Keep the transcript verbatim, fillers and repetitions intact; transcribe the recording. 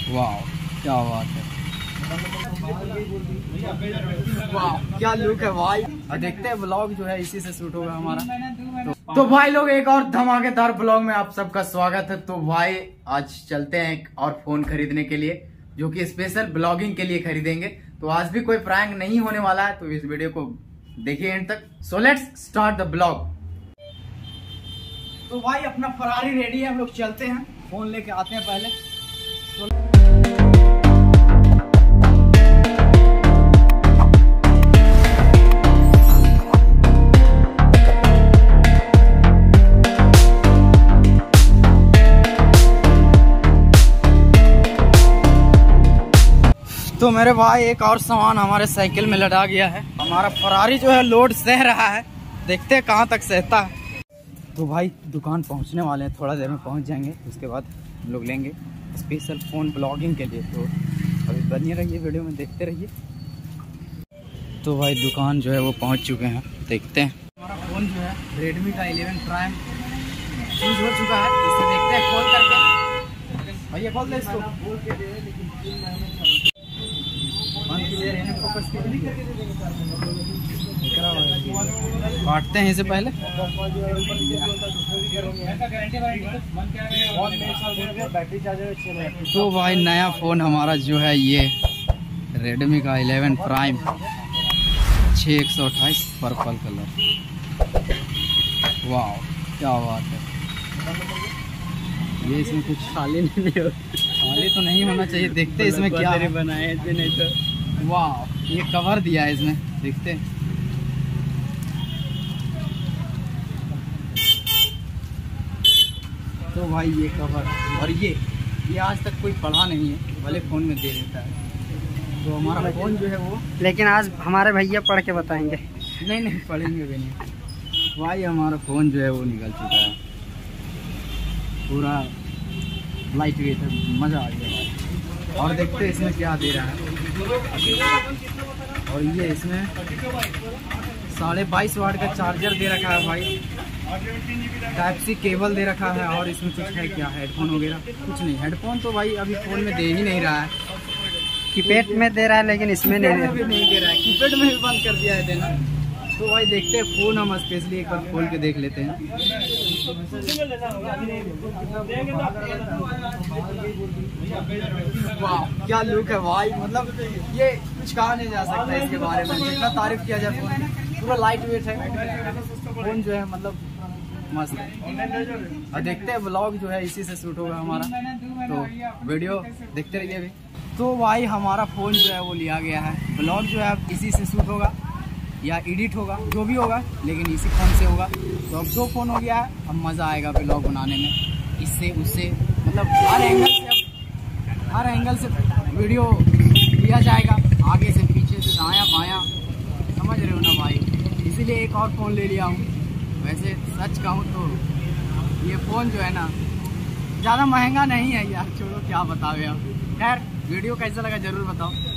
वाह क्या बात है, वाह क्या लुक है भाई। और देखते हैं ब्लॉग जो है इसी से शूट होगा हमारा। तो, तो भाई लोग एक और धमाकेदार ब्लॉग में आप सबका स्वागत है। तो भाई आज चलते हैं एक और फोन खरीदने के लिए, जो कि स्पेशल ब्लॉगिंग के लिए खरीदेंगे। तो आज भी कोई प्रैंक नहीं होने वाला है, तो इस वीडियो को देखिए एंड तक। So let's start the blog. तो भाई अपना फरारी रेडी है, हम लोग चलते हैं, फोन लेके आते हैं पहले। तो तो मेरे भाई एक और सामान हमारे साइकिल में लदा गया है। हमारा फरारी जो है लोड सह रहा है, देखते हैं कहाँ तक सहता है। तो भाई दुकान पहुँचने वाले हैं, थोड़ा देर में पहुँच जाएंगे। उसके बाद हम लोग लेंगे स्पेशल फ़ोन ब्लॉगिंग के लिए। तो अभी बनिए रहिए, वीडियो में देखते रहिए। तो भाई दुकान जो है वो पहुँच चुके हैं, देखते हैं। हमारा फ़ोन जो है रेडमी का इलेवन प्राइम चूज हो चुका है, इसे देखते हैं खोल करके। भैया खोल दे इसको, काटते हैं इसे पहले। तो भाई नया फोन हमारा जो है ये रेडमी का इलेवन प्राइम छः एक सौ अट्ठाईस पर्पल कलर। वाह क्या बात है। ये इसमें कुछ खाली नहीं हो, खाली तो नहीं होना चाहिए। देखते हैं इसमें क्या बनाए थे, नहीं तो। वाह ये कवर दिया है इसमें, देखते हैं। तो भाई ये कवर और ये ये आज तक कोई पढ़ा नहीं है, भले फ़ोन में दे देता है। तो हमारा फ़ोन जो है वो, लेकिन आज हमारे भैया पढ़ के बताएंगे। नहीं नहीं पढ़ेंगे भी नहीं। भाई हमारा फ़ोन जो है वो निकल चुका है, पूरा लाइट वेट है, मज़ा आ गया भाई। और देखते हैं इसमें क्या दे रहा है। और ये इसमें साढ़े बाईस वाट का चार्जर दे रखा है भाई, टाइप सी केबल दे रखा है। और इसमें कुछ है क्या, हेडफोन वगैरह कुछ नहीं। हेडफोन तो भाई अभी फ़ोन में दे ही नहीं रहा है, कीपैड में दे रहा है, लेकिन इसमें नहीं, में भी नहीं दे रहा है। कीपैड में भी बंद कर दिया है देना। तो भाई देखते हैं फ़ोन हम स्पेशली एक बार खोल के देख लेते हैं। वाह क्या लुक है भाई, मतलब ये कुछ कहा नहीं जा सकता इसके बारे में, जितना तारीफ किया जाए फ़ोन। पूरा लाइट वेट है फ़ोन जो है, मतलब मस्त है। और देखते हैं ब्लॉग जो है इसी से शूट होगा हमारा, तो वीडियो देखते रहिए अभी। तो भाई हमारा फ़ोन जो है वो लिया गया है, ब्लॉग जो है अब इसी से शूट होगा या एडिट होगा, जो भी होगा, लेकिन इसी फ़ोन से होगा। तो अब दो फ़ोन हो गया है, अब मज़ा आएगा ब्लॉग बनाने में, इससे उससे, मतलब हर एंगल से, हर एंगल से वीडियो लिया जाएगा, आगे से पीछे से दायां बायां, समझ रहे हो ना भाई। इसीलिए एक और फ़ोन ले लिया हूँ। वैसे सच कहूँ तो ये फ़ोन जो है ना ज़्यादा महंगा नहीं है यार, छोड़ो क्या बताओ यार। खैर वीडियो कैसा लगा ज़रूर बताओ।